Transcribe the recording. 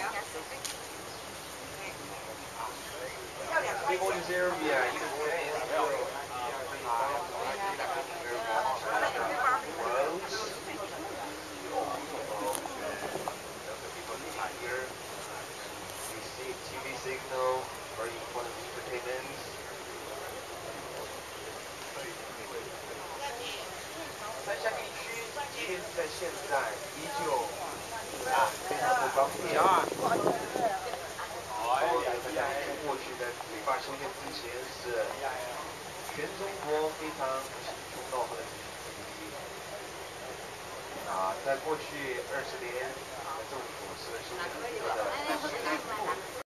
People in Serbia, you know, here, we see TV signal, very important entertainment. 三峡地区即便是在现在，依旧非常的方便。过去在北坝修建之前是全中国非常凶闹的地区。在过去20年，政府是修建了一个的。